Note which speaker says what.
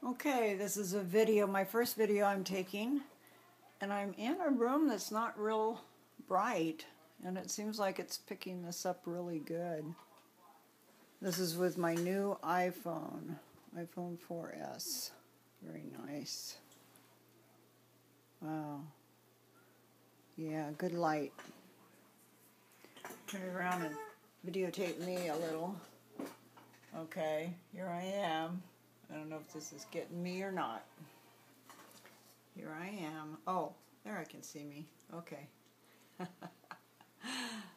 Speaker 1: Okay, this is a video, my first video I'm taking, and I'm in a room that's not real bright, and it seems like it's picking this up really good. This is with my new iPhone 4S. Very nice. Wow. Yeah, good light. Turn it around and videotape me a little. Okay, here I am. I don't know if this is getting me or not. Here I am. Oh, there I can see me. Okay.